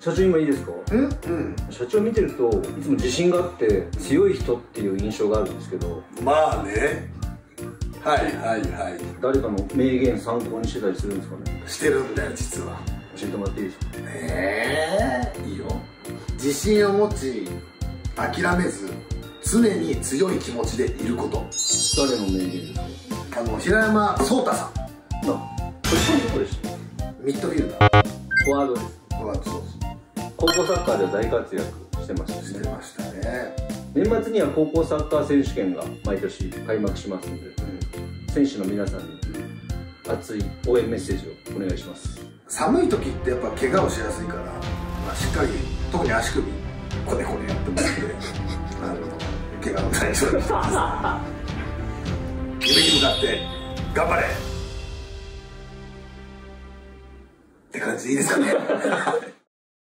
社長今いいですか？社長見てるといつも自信があって強い人っていう印象があるんですけど。 まあね。はいはいはい。 誰かの名言参考にしてたりするんですかね？してるんだよ実は。 教えてもらっていいですか？ いいよ。自信を持ち諦めず常に強い気持ちでいること。 誰の名言ですか？ 平山壮太さん。 ポジションどこでした？ ミッドフィルダー。 フォワードです。 フォワード、そうそう。 高校サッカーでは大活躍してましたね。 してましたね。 年末には高校サッカー選手権が毎年開幕しますので、選手の皆さんに熱い応援メッセージをお願いします。 寒い時ってやっぱ怪我をしやすいから、しっかり特に足首こねこねやってもらって怪我の対象にしてます。夢に向かって頑張れって感じでいいですかね。